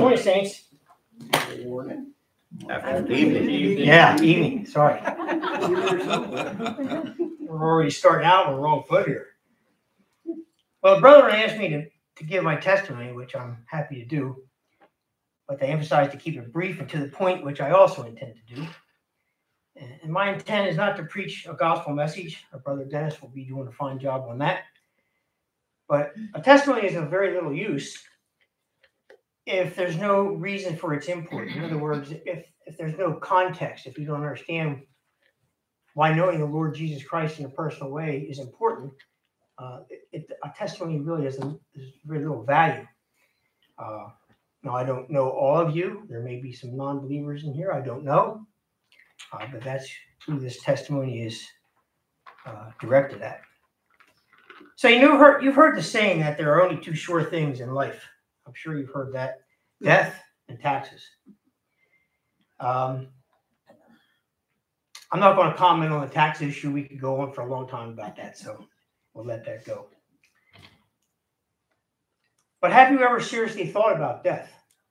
morning, Saints. Good morning. Evening. Yeah, evening. Sorry. We're already starting out on the wrong foot here. Well, the brother asked me to give my testimony, which I'm happy to do, but they emphasized to keep it brief and to the point, which I also intend to do. And my intent is not to preach a gospel message. Our brother Dennis will be doing a fine job on that. But a testimony is of very little use if there's no reason for its import. In other words, if there's no context, if you don't understand why knowing the Lord Jesus Christ in a personal way is important, a testimony really is very little value. Now, I don't know all of you. There may be some non-believers in here. I don't know. But that's who this testimony is directed at. So you've heard the saying that there are only two sure things in life. I'm sure you've heard that. Death and taxes. I'm not going to comment on the tax issue. We could go on for a long time about that, so we'll let that go. But have you ever seriously thought about death?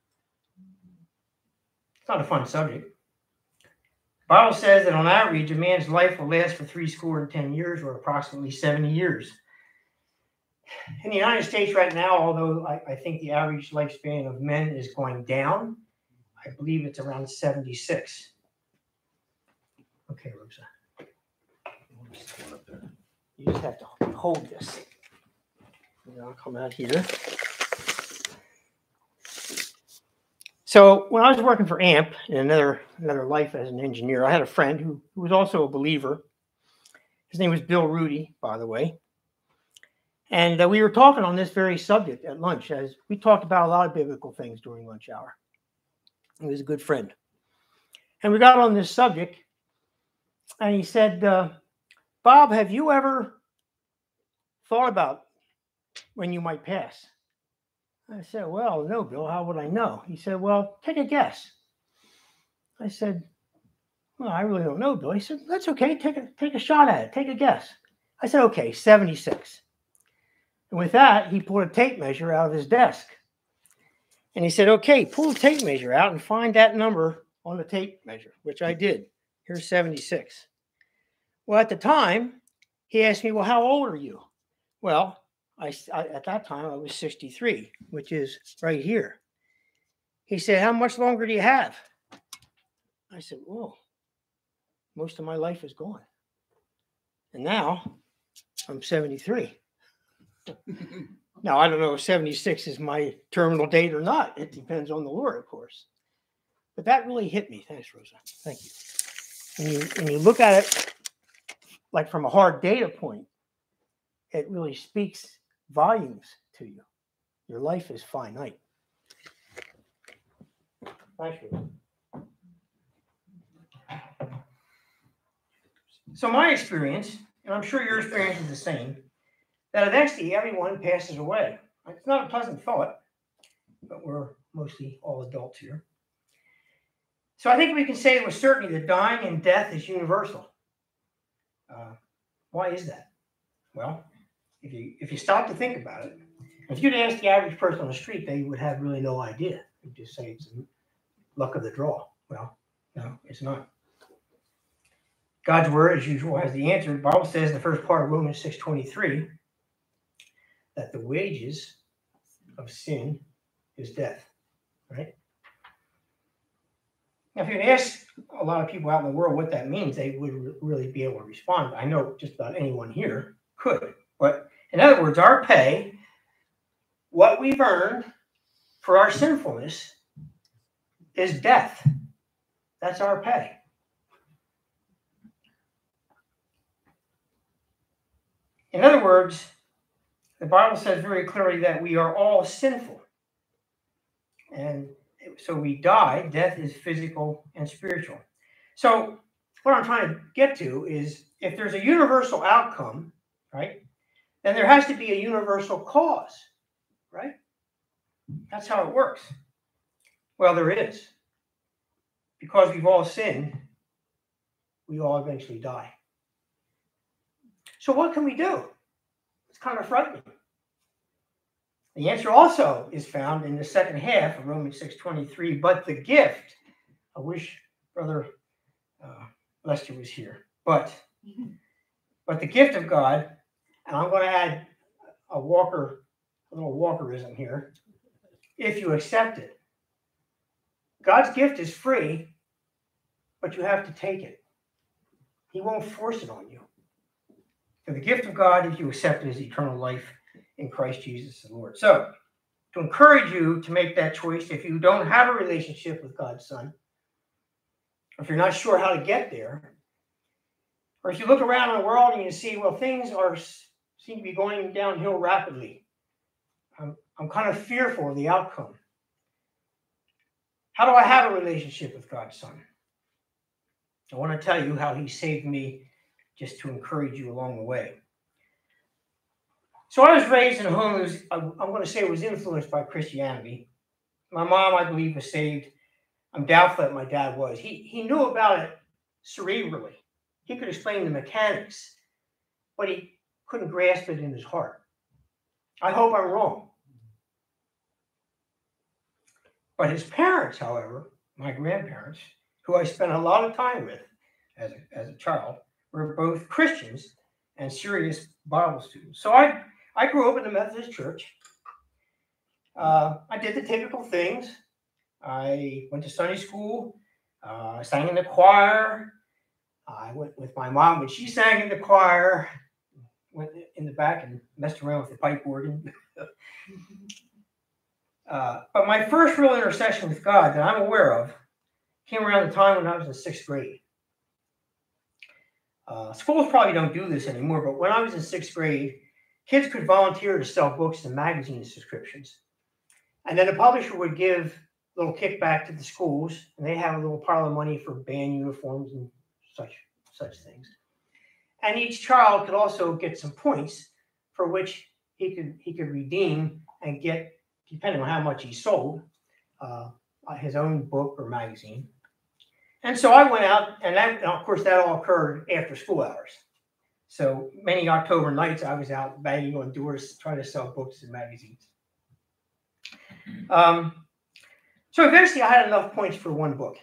It's not a fun subject. The Bible says that on average, a man's life will last for 70 years, or approximately 70 years. In the United States right now, although I think the average lifespan of men is going down, I believe it's around 76. Okay, Rosa. You just have to hold this. I'll come out here. So when I was working for AMP in another life as an engineer, I had a friend who was also a believer. His name was Bill Rudy, by the way. And we were talking on this very subject at lunch, as we talked about a lot of biblical things during lunch hour. He was a good friend. And we got on this subject, and he said, Bob, have you ever thought about when you might pass? I said, well, no, Bill, how would I know? He said, well, take a guess. I said, well, I really don't know, Bill. He said, that's okay. Take a shot at it. Take a guess. I said, okay, 76. And with that, he pulled a tape measure out of his desk. And he said, okay, pull the tape measure out and find that number on the tape measure, which I did. Here's 76. Well, at the time, he asked me, well, how old are you? Well, I at that time, I was 63, which is right here. He said, how much longer do you have? I said, whoa, most of my life is gone. And now I'm 73. Now, I don't know if 76 is my terminal date or not. It depends on the Lord, of course. But that really hit me. Thanks, Rosa. Thank you. When you look at it like from a hard data point, it really speaks volumes to you. Your life is finite. Thank you. So my experience, and I'm sure your experience is the same, that eventually everyone passes away. It's not a pleasant thought, but we're mostly all adults here. So I think we can say with certainty that dying and death is universal. Why is that? Well, if you stop to think about it, if you'd ask the average person on the street, they would have really no idea. They'd just say it's luck of the draw. Well, no, it's not. God's word, as usual, has the answer. The Bible says in the first part of Romans 6:23 that the wages of sin is death, right? Now, if you ask a lot of people out in the world what that means, they would really be able to respond. I know just about anyone here could. But in other words, our pay, what we've earned for our sinfulness, is death. That's our pay. In other words, the Bible says very clearly that we are all sinful. And so we die. Death is physical and spiritual. So what I'm trying to get to is if there's a universal outcome, right, then there has to be a universal cause, right? That's how it works. Well, there is. Because we've all sinned, we all eventually die. So what can we do? It's kind of frightening. The answer also is found in the second half of Romans 6:23. But the gift, I wish Brother Lester was here, but the gift of God, and I'm going to add a little Walkerism here, if you accept it. God's gift is free, but you have to take it. He won't force it on you. For the gift of God, if you accept it, is eternal life in Christ Jesus the Lord. So, to encourage you to make that choice, if you don't have a relationship with God's Son, or if you're not sure how to get there, or if you look around in the world and you see, well, things seem to be going downhill rapidly. I'm kind of fearful of the outcome. How do I have a relationship with God's Son? I want to tell you how he saved me, just to encourage you along the way. So I was raised in a home that I'm going to say was influenced by Christianity. My mom, I believe, was saved. I'm doubtful that my dad was. He knew about it cerebrally. He could explain the mechanics, but he couldn't grasp it in his heart. I hope I'm wrong. But his parents, however, my grandparents, who I spent a lot of time with as a child, were both Christians and serious Bible students. So I grew up in the Methodist Church. I did the typical things. I went to Sunday school. I sang in the choir. I went with my mom when she sang in the choir. Went in the back and messed around with the pipe organ. But my first real intercession with God that I'm aware of came around the time when I was in 6th grade. Schools probably don't do this anymore, but when I was in 6th grade, kids could volunteer to sell books and magazine subscriptions. And then the publisher would give a little kickback to the schools, and they have a little pile of money for band uniforms and such things. And each child could also get some points for which he could redeem and get, depending on how much he sold, his own book or magazine. And so I went out, and of course that all occurred after school hours. So many October nights I was out banging on doors trying to sell books and magazines. So eventually I had enough points for one book.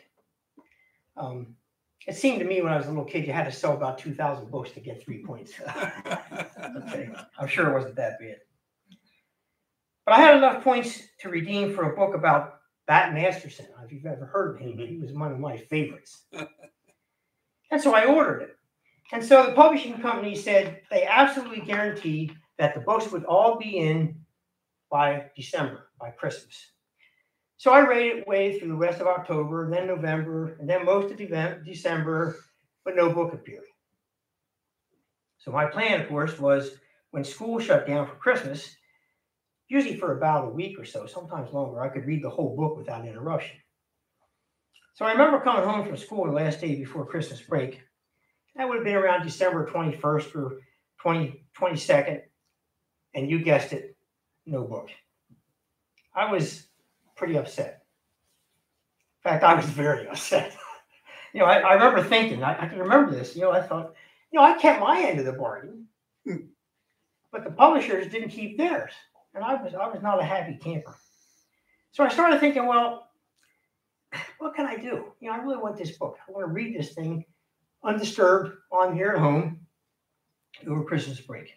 It seemed to me when I was a little kid, you had to sell about 2,000 books to get 3 points. Okay. I'm sure it wasn't that bad. But I had enough points to redeem for a book about Bat Masterson. If you've ever heard of him, he was one of my favorites. And so I ordered it. And so the publishing company said they absolutely guaranteed that the books would all be in by December, by Christmas. So I waited through the rest of October, and then November, and then most of December, but no book appeared. So my plan, of course, was when school shut down for Christmas, usually for about a week or so, sometimes longer, I could read the whole book without interruption. So I remember coming home from school the last day before Christmas break. That would have been around December 21st or 22nd, and you guessed it, no book. I was pretty upset. In fact, I was very upset. I remember thinking, I can remember this, I thought, I kept my end of the bargain, but the publishers didn't keep theirs. And I was not a happy camper. So I started thinking, well, what can I do? I really want this book. I want to read this thing undisturbed on here at home over Christmas break.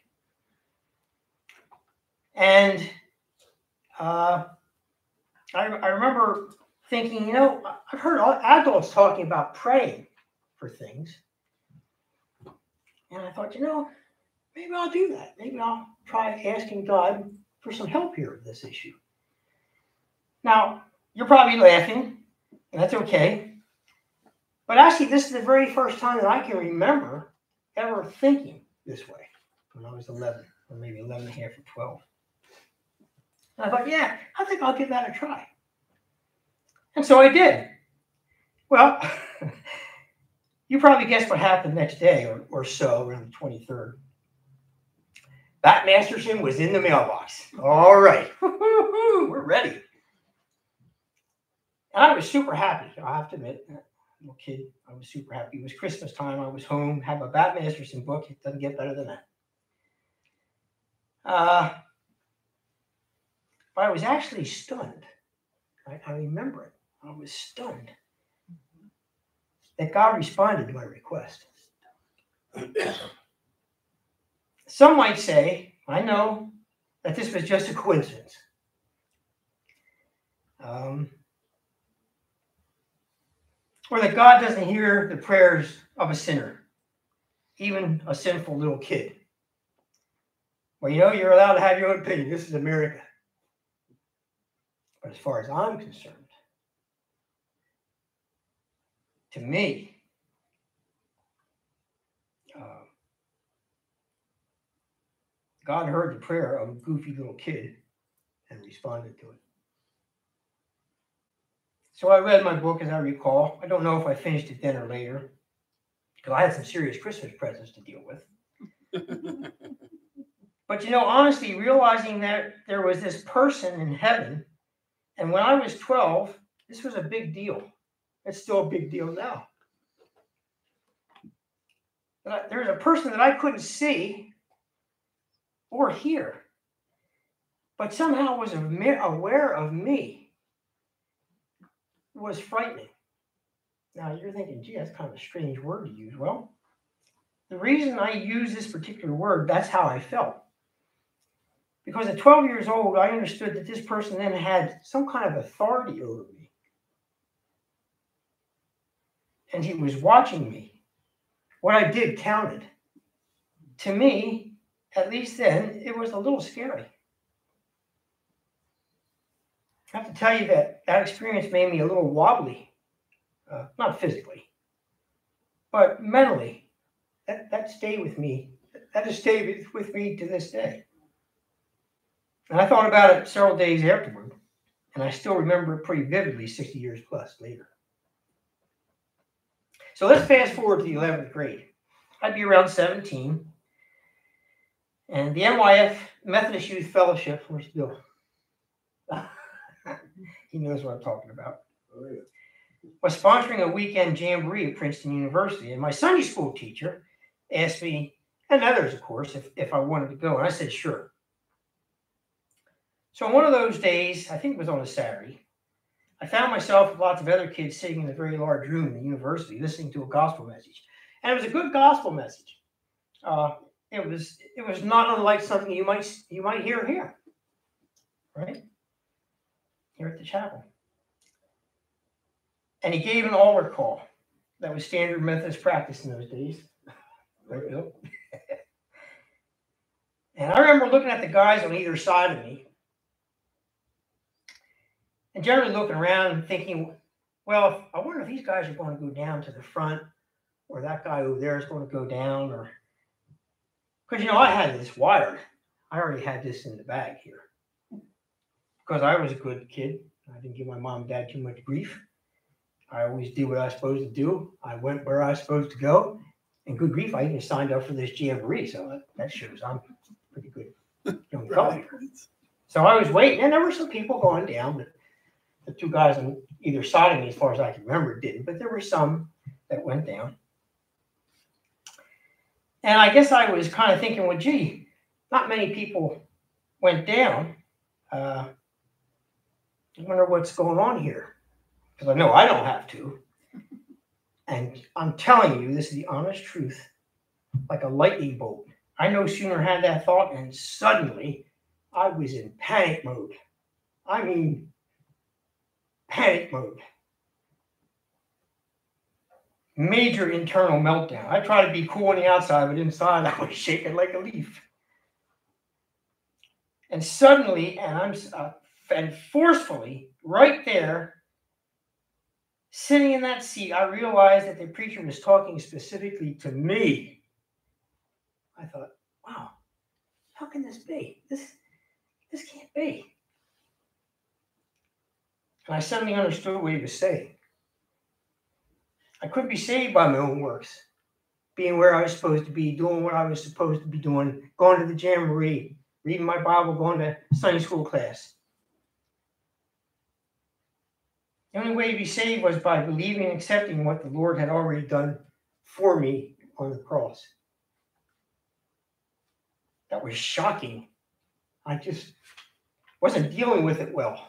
And I remember thinking, I've heard adults talking about praying for things. And I thought, maybe I'll do that. Maybe I'll try asking God for some help here with this issue. Now, you're probably laughing, and that's okay. But actually, this is the very first time that I can remember ever thinking this way when I was 11, or maybe 11 and a half or 12. And I thought, yeah, I think I'll give that a try. And so I did. Well, you probably guessed what happened next day or so, around the 23rd. Bat Masterson was in the mailbox. All right. We're ready. And I was super happy. I have to admit, little kid, I was super happy. It was Christmas time. I was home, had my Bat Masterson book. It doesn't get better than that. But I was actually stunned. I remember it. I was stunned that God responded to my request. Some might say, I know, that this was just a coincidence. Or that God doesn't hear the prayers of a sinner, even a sinful little kid. Well, you're allowed to have your own opinion. This is America. But as far as I'm concerned, to me, God heard the prayer of a goofy little kid and responded to it. So I read my book, as I recall. I don't know if I finished it then or later, because I had some serious Christmas presents to deal with. But honestly, realizing that there was this person in heaven, and when I was 12, this was a big deal. It's still a big deal now. But there was a person that I couldn't see or hear, but somehow was aware of me. It was frightening. Now you're thinking, gee, that's kind of a strange word to use. Well, the reason I use this particular word, that's how I felt. Because at 12 years old, I understood that this person then had some kind of authority over me. And he was watching me. What I did counted. To me, at least then, it was a little scary. I have to tell you that experience made me a little wobbly. Not physically, but mentally. That stayed with me. That has stayed with me to this day. And I thought about it several days afterward, and I still remember it pretty vividly 60 years plus later. So let's fast forward to the 11th grade. I'd be around 17, and the NYF Methodist Youth Fellowship, where's Bill? He knows what I'm talking about. Oh, yeah. Was sponsoring a weekend jamboree at Princeton University, and my Sunday school teacher asked me, and others, of course, if I wanted to go, and I said sure. So on one of those days, I think it was on a Saturday, I found myself with lots of other kids sitting in a very large room in the university listening to a gospel message, and it was a good gospel message. It was not unlike something you might hear here, right? Here at the chapel. And he gave an altar call. That was standard Methodist practice in those days. Right, Bill? And I remember looking at the guys on either side of me and generally looking around and thinking, well, I wonder if these guys are going to go down to the front, or that guy over there is going to go down, or because I had this wired. I already had this in the bag here because I was a good kid. I didn't give my mom and dad too much grief. I always did what I was supposed to do. I went where I was supposed to go. And good grief, I even signed up for this jamboree. So that shows I'm a pretty good young fellow. So I was waiting, and there were some people going down. But the two guys on either side of me, as far as I can remember, didn't. But there were some that went down. And I guess I was kind of thinking, well, gee, not many people went down. I wonder what's going on here. Because I know I don't have to. And I'm telling you, this is the honest truth, like a lightning bolt. I no sooner had that thought, and suddenly I was in panic mode. I mean, panic mode. Major internal meltdown. I tried to be cool on the outside, but inside I was shaking like a leaf. And suddenly, and forcefully, right there, sitting in that seat, I realized that the preacher was talking specifically to me. I thought, wow, how can this be? This can't be. And I suddenly understood what he was saying. I couldn't be saved by my own works, being where I was supposed to be, doing what I was supposed to be doing, going to the jamboree, reading my Bible, going to Sunday school class. The only way to be saved was by believing and accepting what the Lord had already done for me on the cross. That was shocking. wasn't dealing with it well.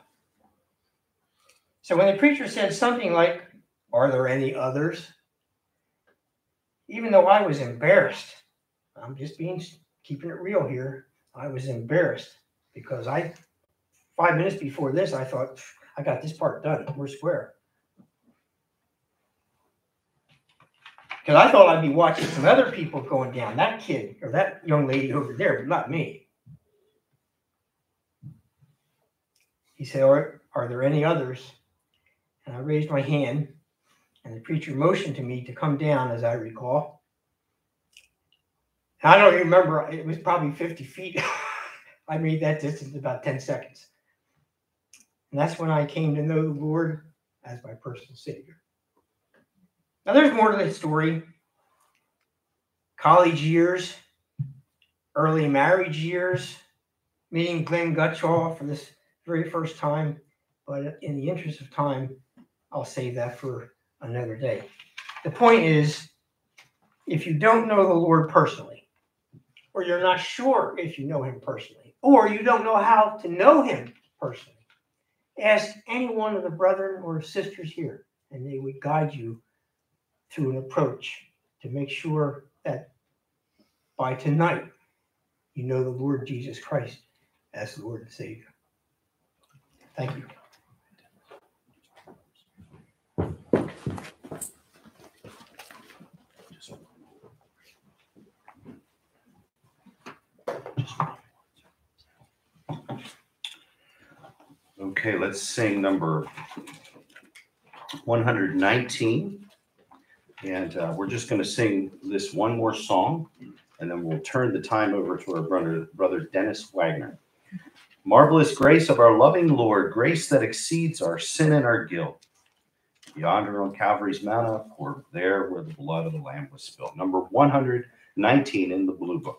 So when the preacher said something like, "Are there any others?" Even though I was embarrassed, I'm just keeping it real here. I was embarrassed because 5 minutes before this, I thought, I got this part done. We're square. Because I thought I'd be watching some other people going down. That kid or that young lady over there, but not me. He said, are there any others? And I raised my hand, and the preacher motioned to me to come down, as I recall. And I don't even remember, it was probably 50 feet. I made that distance in about 10 seconds. And that's when I came to know the Lord as my personal Savior. Now, there's more to the story. College years, early marriage years, meeting Glenn Gutschall for this very first time. But in the interest of time, I'll save that for another day. The point is, if you don't know the Lord personally, or you're not sure if you know him personally, or you don't know how to know him personally, ask any one of the brethren or sisters here, and they would guide you through an approach to make sure that by tonight you know the Lord Jesus Christ as Lord and Savior. Thank you. Okay, let's sing number 119. And we're just going to sing this one more song, and then we'll turn the time over to our brother Dennis Wagner. Marvelous grace of our loving Lord, grace that exceeds our sin and our guilt. Yonder on Calvary's Mount, or there where the blood of the Lamb was spilled. Number 119 in the Blue Book.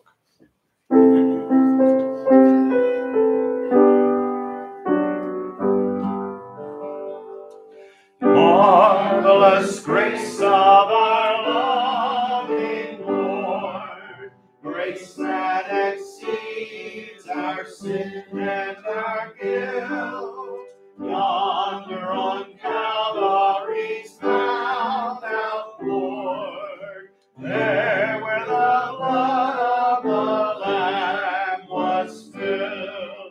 Marvelous grace of our loving Lord, grace that exceeds our sin and our guilt. Yonder on Calvary's Mount outpoured, there where the blood of the Lamb was spilled.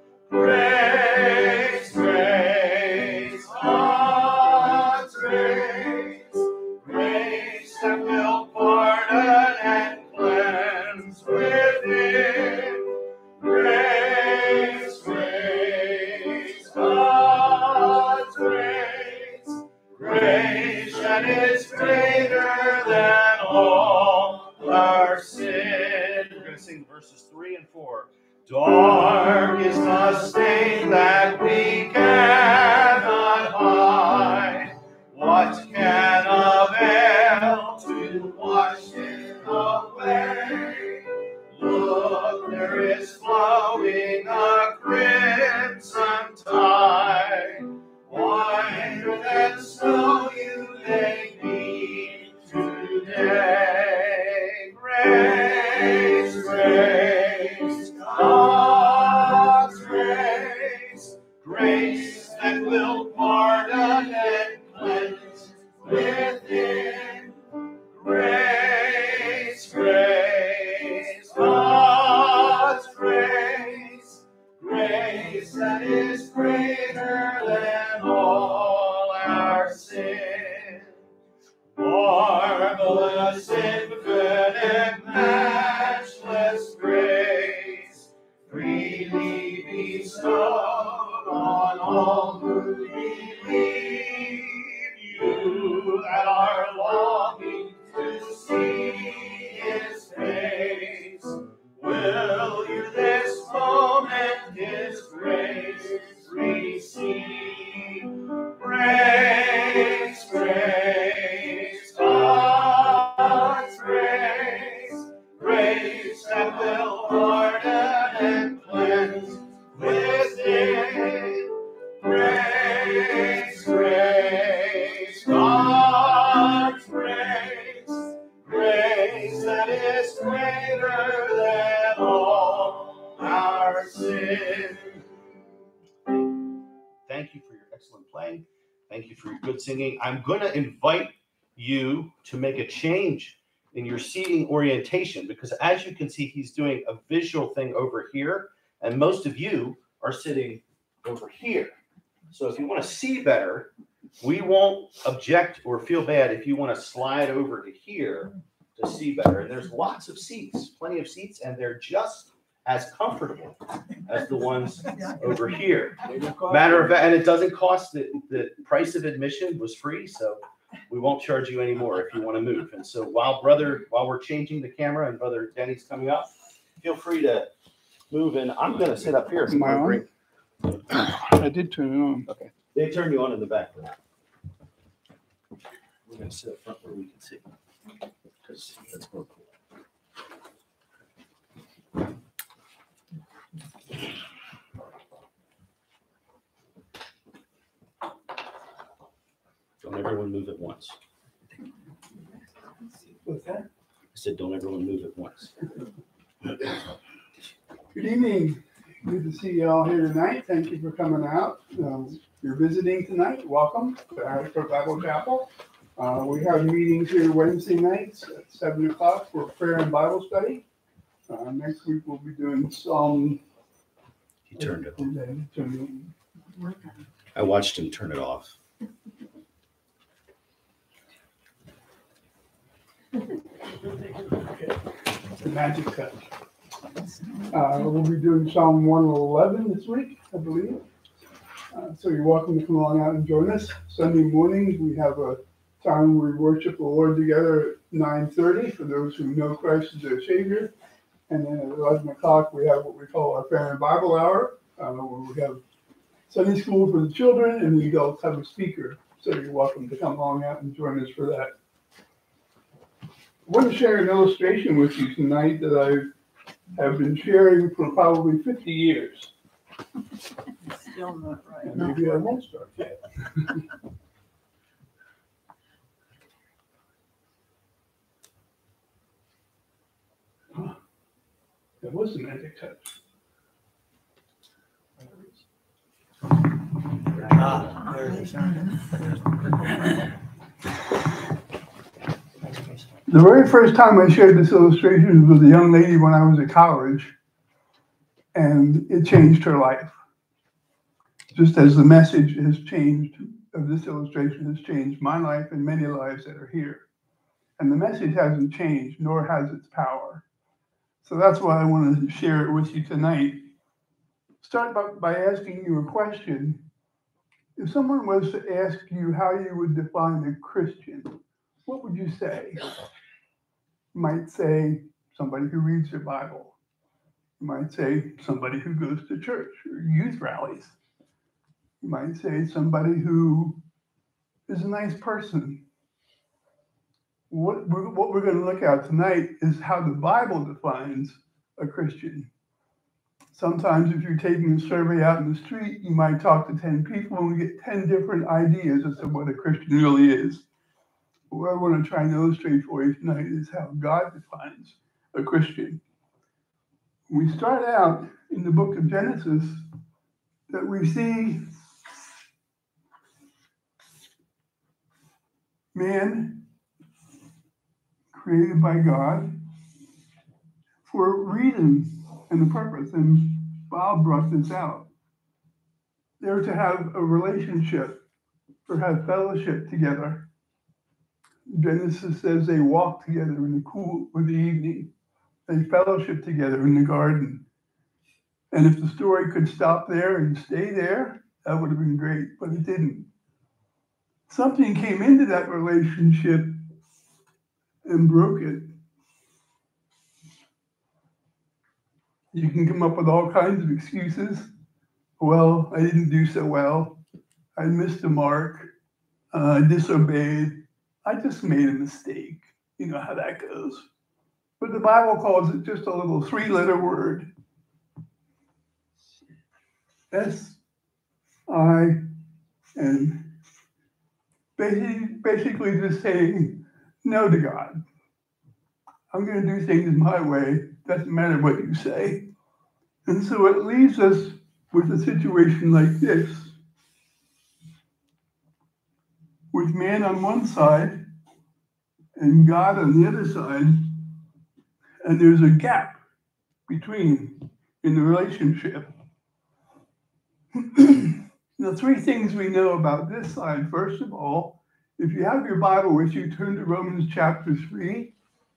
Grace, grace, God's grace, grace that will pardon and cleanse within. Grace, grace, God's grace, grace that is greater than all our sin. We're going to sing verses 3 and 4. Dark is the stain that we cannot hide. What can avail to wash it away? Look, there is flowing a crimson tide. Whiter than snow you may be today. Grace, grace, God's grace, grace that will pardon and cleanse within. Grace, grace, God's grace, grace that is greater than all our sin. Marvelous, infinite, matchless grace, freely bestowed on all who believe. You that are longing to see his face, will you this moment his grace receive? Grace, grace, God's grace, grace that will pardon and cleanse within. Grace, grace, God's grace, grace that is greater than all our sin. excellent playing. Thank you for your good singing. I'm going to invite you to make a change in your seating orientation, because as you can see, he's doing a visual thing over here, and most of you are sitting over here. So if you want to see better, we won't object or feel bad if you want to slide over to here to see better. And there's lots of seats, plenty of seats, and they're just as comfortable as the ones over here. Matter of fact, and it doesn't cost, the price of admission was free, so we won't charge you anymore if you want to move. And so while we're changing the camera and Brother Denny's coming up, feel free to move in. I'm going to sit up here. Am I on? I did turn it on. Okay. They turned you on in the back. We're going to sit up front where we can see, because that's more cool. Don't everyone move at once. What's that? I said, don't everyone move at once. Good evening. Good to see you all here tonight. Thank you for coming out. You're visiting tonight. Welcome to Harrisburg Bible Chapel. We have meetings here Wednesday nights at 7 o'clock for prayer and Bible study. Next week we'll be doing some. He turned it on. I watched him turn it off. The magic touch. We'll be doing Psalm 111 this week, I believe. So you're welcome to come along out and join us. Sunday mornings, we have a time where we worship the Lord together at 9:30 for those who know Christ as their Savior. And then at 11 o'clock, we have what we call our Family Bible Hour, where we have Sunday school for the children, and the adults have a speaker. So you're welcome to come along out and join us for that. I want to share an illustration with you tonight that I have been sharing for probably 50 years. Still not right. And maybe I won't start yet. That was the magic touch. There it is. The very first time I shared this illustration was with a young lady when I was at college, and it changed her life. Just as the message has changed of this illustration has changed my life and many lives that are here. And the message hasn't changed, nor has its power. So that's why I wanted to share it with you tonight. Start by asking you a question. If someone was to ask you how you would define a Christian, what would you say? You might say somebody who reads their Bible. You might say somebody who goes to church or youth rallies. You might say somebody who is a nice person. What we're going to look at tonight is how the Bible defines a Christian. Sometimes if you're taking a survey out in the street, you might talk to 10 people and get 10 different ideas as to what a Christian really is. What I want to try and illustrate for you tonight is how God defines a Christian. We start out in the book of Genesis that we see man created by God for a reason and a purpose, and Bob brought this out. They're to have a relationship, or have fellowship together. Genesis says they walked together in the cool of the evening. They fellowship together in the garden. And if the story could stop there and stay there, that would have been great, but it didn't. Something came into that relationship and broke it. You can come up with all kinds of excuses. Well, I didn't do so well. I missed the mark. I disobeyed. I just made a mistake. You know how that goes. But the Bible calls it just a little 3-letter word. S-I-N. Basically just saying no to God. I'm going to do things my way. Doesn't matter what you say. And so it leaves us with a situation like this. with man on one side and God on the other side, and there's a gap between in the relationship. Now, three things we know about this side. First of all, if you have your Bible with you, turn to Romans chapter 3.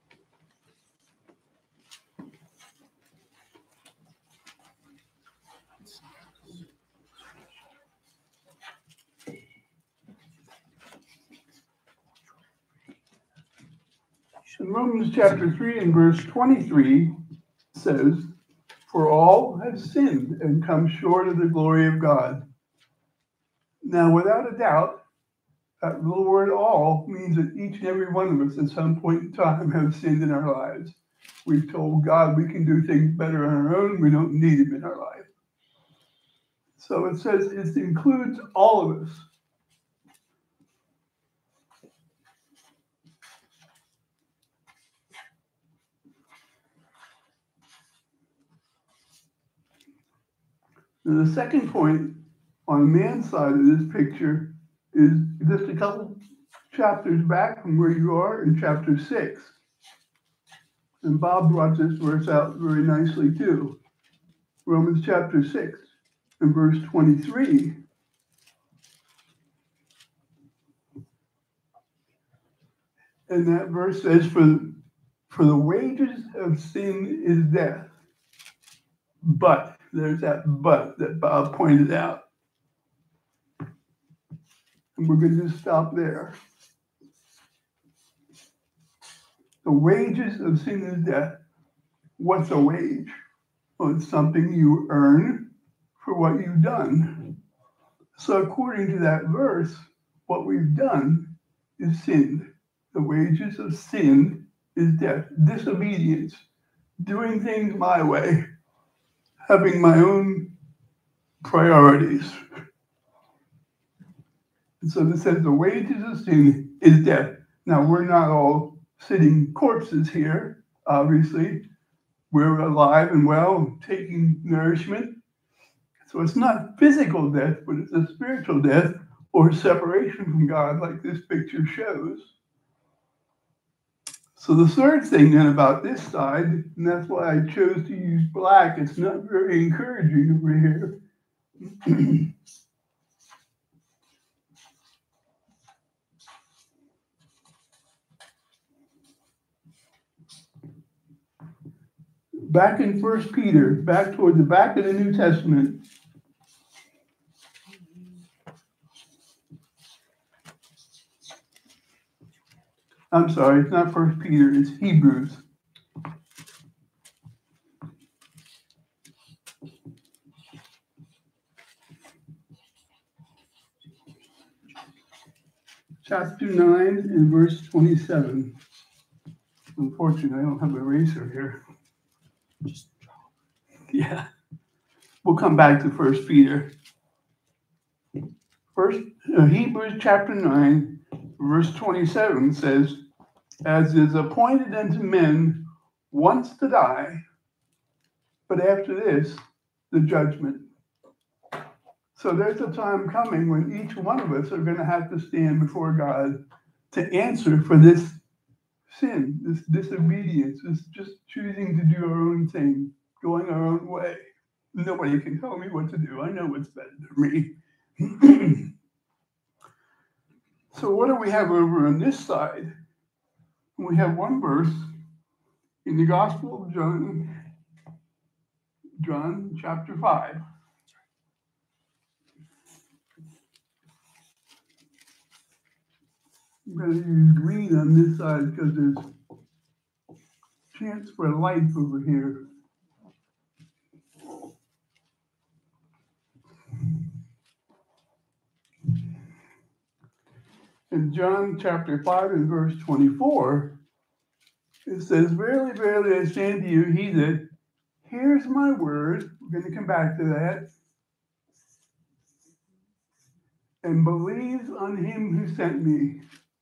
In Romans chapter 3 and verse 23 says, "For all have sinned and come short of the glory of God." Now, without a doubt, that little word "all" means that each and every one of us at some point in time have sinned in our lives. We've told God we can do things better on our own. We don't need Him in our life. So it says it includes all of us. Now, the second point on man's side of this picture is just a couple chapters back from where you are in chapter 6. And Bob brought this verse out very nicely too. Romans chapter 6 and verse 23. And that verse says, for the wages of sin is death. But, there's that but that Bob pointed out. And we're going to just stop there. The wages of sin is death. What's a wage? Well, it's something you earn for what you've done. So according to that verse, what we've done is sinned. The wages of sin is death. Disobedience. Doing things my way. Having my own priorities. And so this says the wages of sin is death. Now, we're not all sitting corpses here, obviously. We're alive and well, taking nourishment. So it's not physical death, but it's a spiritual death or separation from God, like this picture shows. So the third thing then about this side, and that's why I chose to use black, it's not very encouraging over here. Back in 1 Peter, back toward the back of the New Testament. I'm sorry, it's not 1 Peter, it's Hebrews. Chapter 9 and verse 27. Unfortunately, I don't have an eraser here. Yeah. We'll come back to 1 Peter. Hebrews chapter 9, verse 27 says, "As is appointed unto men once to die, but after this, the judgment." So there's a time coming when each one of us are going to have to stand before God to answer for this sin, this disobedience, this just choosing to do our own thing, going our own way. Nobody can tell me what to do. I know what's better than me. So what do we have over on this side? We have one verse in the Gospel of John chapter 5. I'm going to use green on this side because there's a chance for light over here. In John chapter 5 and verse 24, it says, "Verily, verily, I say unto you, he that hears my word," we're going to come back to that, "and believes on him who sent me."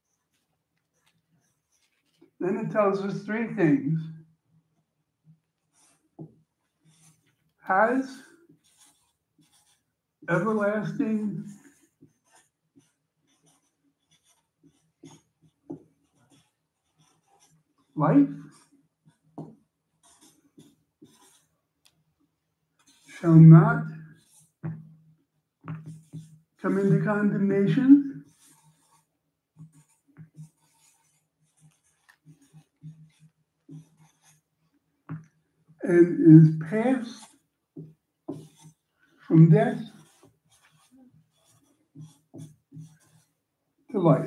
Then it tells us three things. Has everlasting life shall not come into condemnation, and is passed from death to life.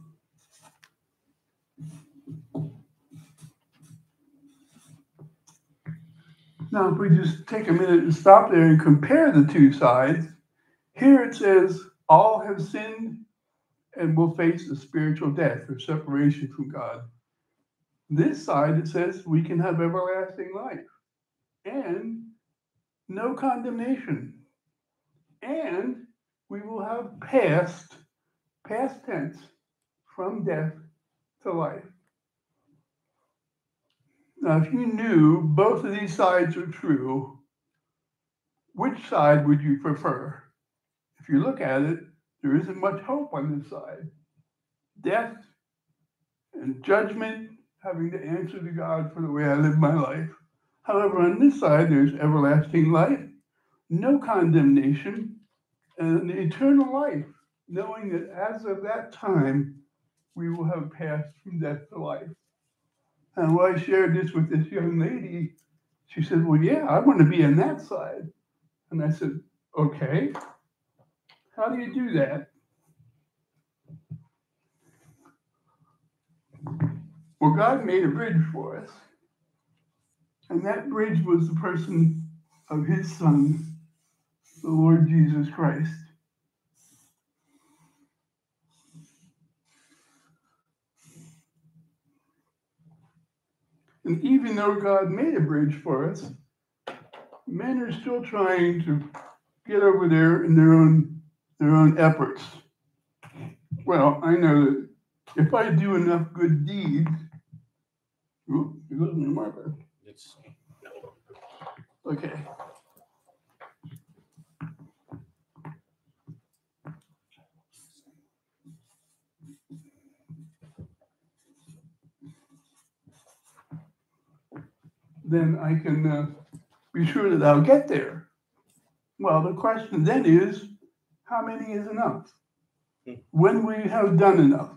Now, if we just take a minute and stop there and compare the two sides, here it says, all have sinned and will face a spiritual death or separation from God. This side, it says we can have everlasting life and no condemnation. And we will have past tense, from death to life. Now, if you knew both of these sides are true, which side would you prefer? If you look at it, there isn't much hope on this side. Death and judgment, having to answer to God for the way I live my life. However, on this side, there's everlasting life, no condemnation, and eternal life, knowing that as of that time, we will have passed from death to life. And when I shared this with this young lady, she said, well, yeah, I want to be on that side. And I said, okay, how do you do that? Well, God made a bridge for us. And that bridge was the person of his Son, the Lord Jesus Christ. And even though God made a bridge for us, men are still trying to get over there in their own efforts. Well, I know that if I do enough good deeds, here goes my marker. Okay. Then I can be sure that I'll get there. Well, the question then is, how many is enough? When we have done enough?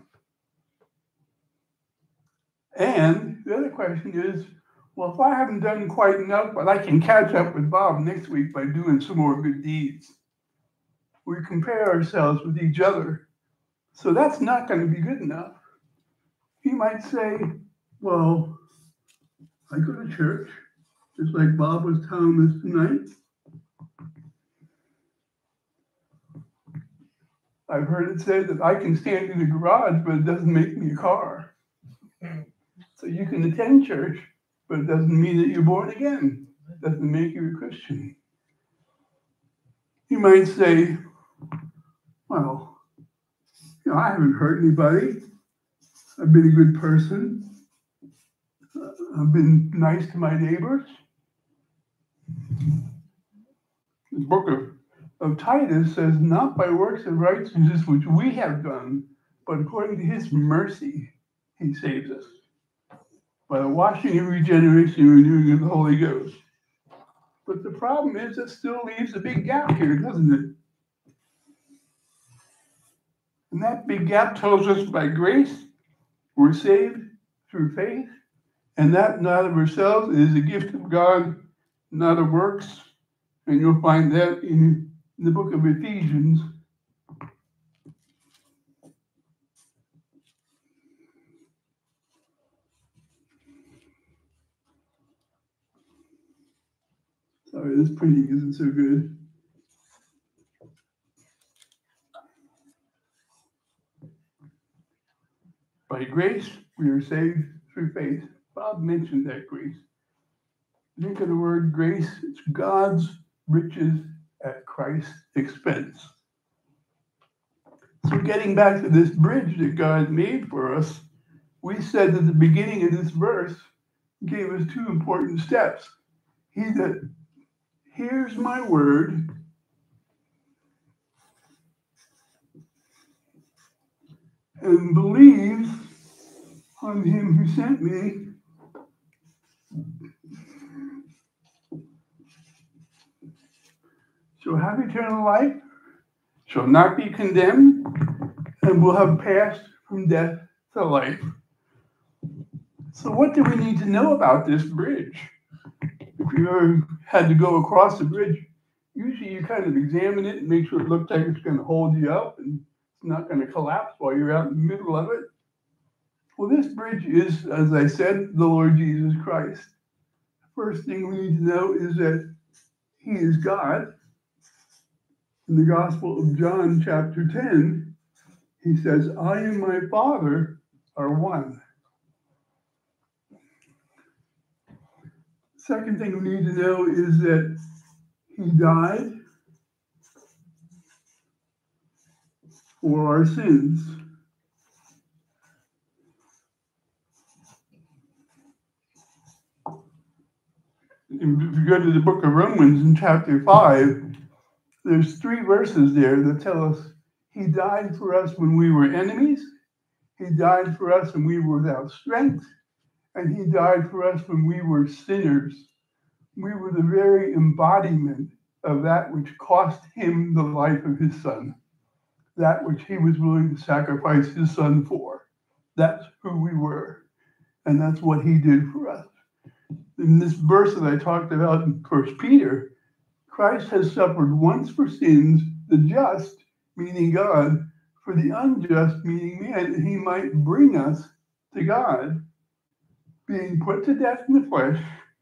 And the other question is, well, if I haven't done quite enough, but I can catch up with Bob next week by doing some more good deeds. We compare ourselves with each other. So that's not going to be good enough. He might say, well, I go to church, just like Bob was telling us tonight. I've heard it said that I can stand in the garage, but it doesn't make me a car. So you can attend church, but it doesn't mean that you're born again. It doesn't make you a Christian. You might say, well, I haven't hurt anybody. I've been a good person. I've been nice to my neighbors. The book of Titus says, not by works of righteousness which we have done, but according to his mercy, he saves us. By the washing and regeneration and renewing of the Holy Ghost. But the problem is it still leaves a big gap here, doesn't it? And that big gap tells us by grace, we're saved through faith, and that not of ourselves, it is a gift of God, not of works. And you'll find that in the book of Ephesians. Sorry, this printing isn't so good. By grace, we are saved through faith. Bob mentioned that grace. Think of the word grace. It's God's riches at Christ's expense. So getting back to this bridge that God made for us, we said that the beginning of this verse gave us two important steps. He that hears my word and believes on him who sent me have eternal life, shall not be condemned, and will have passed from death to life. So what do we need to know about this bridge? If you ever had to go across the bridge, usually you kind of examine it and make sure it looks like it's going to hold you up and it's not going to collapse while you're out in the middle of it. Well, this bridge is, as I said, the Lord Jesus Christ. The first thing we need to know is that he is God. In the Gospel of John, chapter 10, he says, I and my Father are one. Second thing we need to know is that he died for our sins. If you go to the book of Romans in chapter 5, there's 3 verses there that tell us he died for us when we were enemies, he died for us when we were without strength, and he died for us when we were sinners. We were the very embodiment of that which cost him the life of his son, that which he was willing to sacrifice his son for. That's who we were, and that's what he did for us. In this verse that I talked about in 1 Peter, Christ has suffered once for sins, the just, meaning God, for the unjust, meaning man, that he might bring us to God, being put to death in the flesh,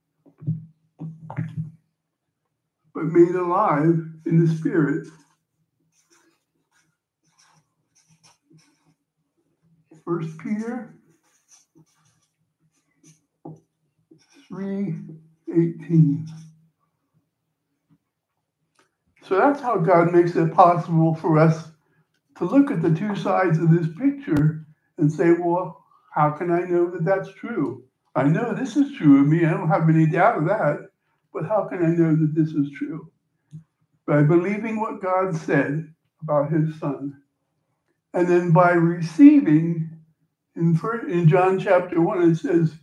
but made alive in the spirit. 1 Peter 3:18. So that's how God makes it possible for us to look at the 2 sides of this picture and say, well, how can I know that that's true? I know this is true of me. I don't have any doubt of that. But how can I know that this is true? By believing what God said about his son. And then by receiving, in John chapter 1, it says,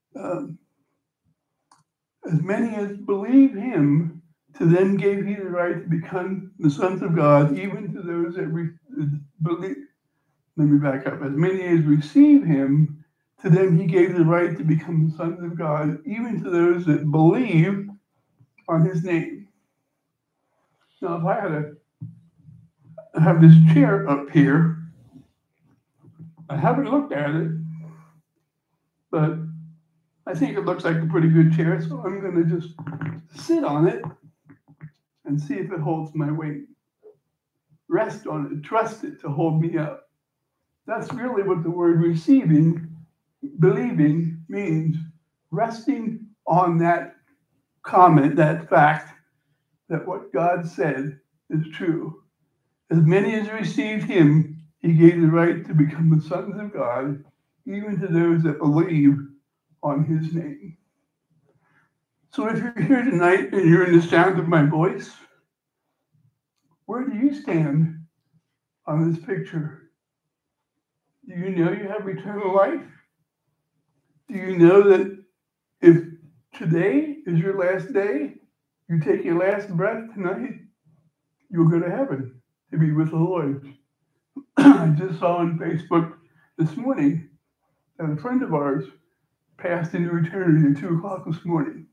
as many as believe him, to them gave he the right to become the sons of God, even to those that believe. Let me back up. As many as receive him, to them he gave the right to become the sons of God, even to those that believe on his name. Now, if I had to have this chair up here, I haven't looked at it, but I think it looks like a pretty good chair, so I'm going to just sit on it and see if it holds my weight. Rest on it, trust it to hold me up. That's really what the word receiving, believing means, resting on that comment, that fact, that what God said is true. As many as received him, he gave the right to become the sons of God, even to those that believe on his name. So if you're here tonight and you're in the sound of my voice, where do you stand on this picture? Do you know you have eternal life? Do you know that if today is your last day, you take your last breath tonight, you'll go to heaven to be with the Lord? I just saw on Facebook this morning that a friend of ours passed into eternity at 2 o'clock this morning.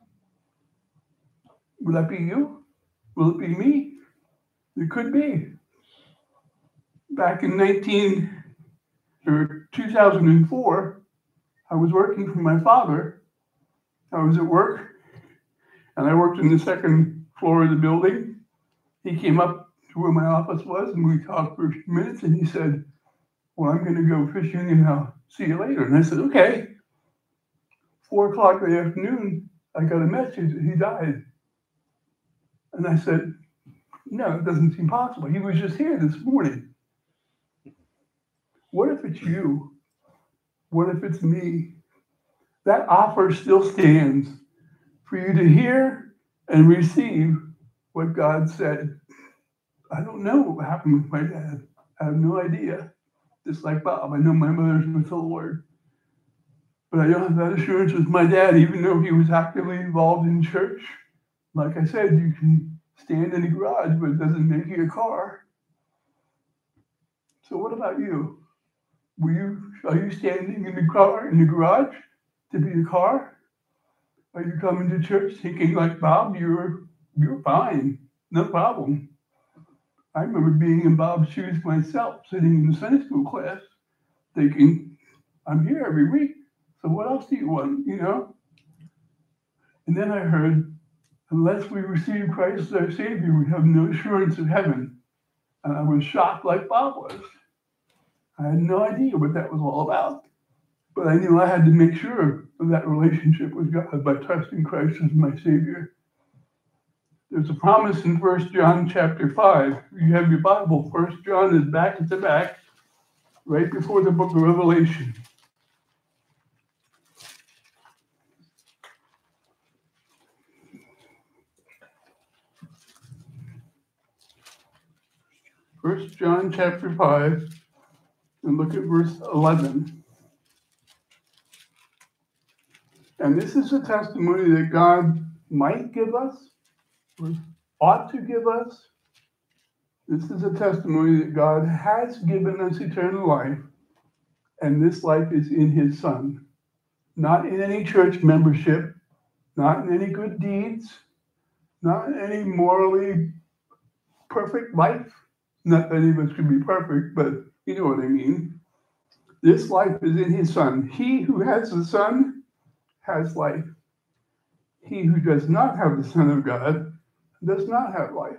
Will that be you? Will it be me? It could be. Back in 2004, I was working for my father. I was at work, and I worked in the second floor of the building. He came up to where my office was, and we talked for a few minutes, and he said, well, I'm going to go fishing, and I'll see you later. And I said, okay. 4 o'clock in the afternoon, I got a message that he died. And I said, no, it doesn't seem possible. He was just here this morning. What if it's you? What if it's me? That offer still stands for you to hear and receive what God said. I don't know what happened with my dad. I have no idea. Just like Bob, I know my mother's with the Lord. But I don't have that assurance with my dad, even though he was actively involved in church. Like I said, you can stand in the garage, but it doesn't make you a car. So what about you? Are you standing in the garage to be a car? Are you coming to church thinking like Bob, you're fine, no problem? I remember being in Bob's shoes myself, sitting in the Sunday school class, thinking, I'm here every week, so what else do you want, And then I heard, unless we receive Christ as our Savior, we have no assurance of heaven. And I was shocked like Bob was. I had no idea what that was all about. But I knew I had to make sure of that relationship with God by trusting Christ as my Savior. There's a promise in 1 John chapter 5. If you have your Bible, 1 John is back at the back, right before the book of Revelation. First John chapter 5, and look at verse 11. And this is a testimony that God might give us, or ought to give us. This is a testimony that God has given us eternal life, and this life is in his Son. Not in any church membership, not in any good deeds, not in any morally perfect life. Not that any of us can be perfect, but you know what I mean. This life is in his Son. He who has the Son has life. He who does not have the Son of God does not have life.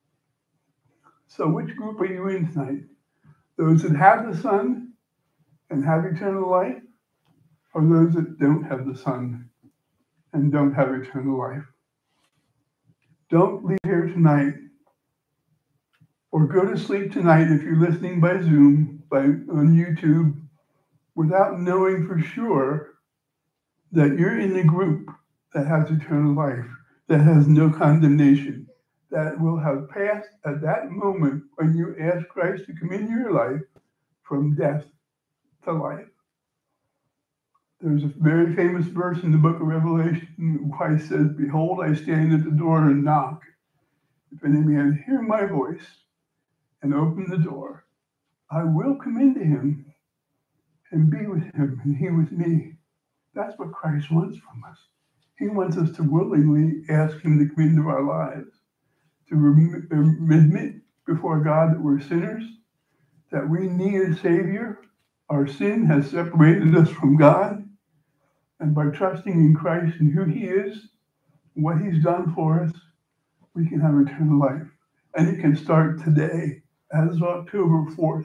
So which group are you in tonight? Those that have the Son and have eternal life, or those that don't have the Son and don't have eternal life? Don't leave here tonight, or go to sleep tonight if you're listening by Zoom, on YouTube, without knowing for sure that you're in the group that has eternal life, that has no condemnation, that will have passed at that moment when you ask Christ to come into your life from death to life. There's a very famous verse in the book of Revelation. Christ says, behold, I stand at the door and knock. If any man hear my voice and open the door, I will come into him and be with him and he with me. That's what Christ wants from us. He wants us to willingly ask him to come into our lives, to admit before God that we're sinners, that we need a Savior. Our sin has separated us from God. And by trusting in Christ and who he is, what he's done for us, we can have eternal life. And it can start today, as October 4th,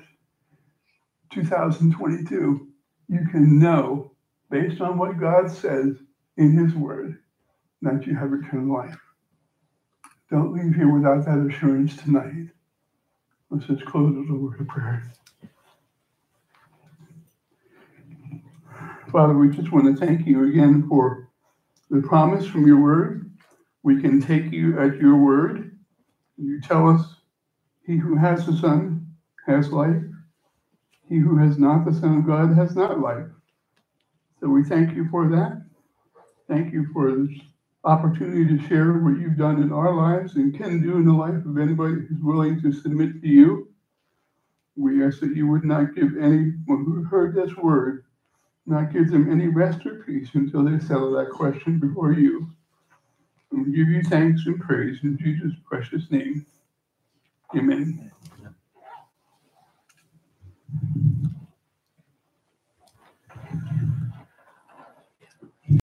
2022. You can know, based on what God says in his word, that you have eternal life. Don't leave here without that assurance tonight. Let's just close with a word of prayer. Father, we just want to thank you again for the promise from your word. We can take you at your word. You tell us, he who has the Son has life. He who has not the Son of God has not life. So we thank you for that. Thank you for this opportunity to share what you've done in our lives and can do in the life of anybody who's willing to submit to you. We ask that you would not give anyone who heard this word, not give them any rest or peace until they settle that question before you. And we give you thanks and praise in Jesus' precious name. Amen.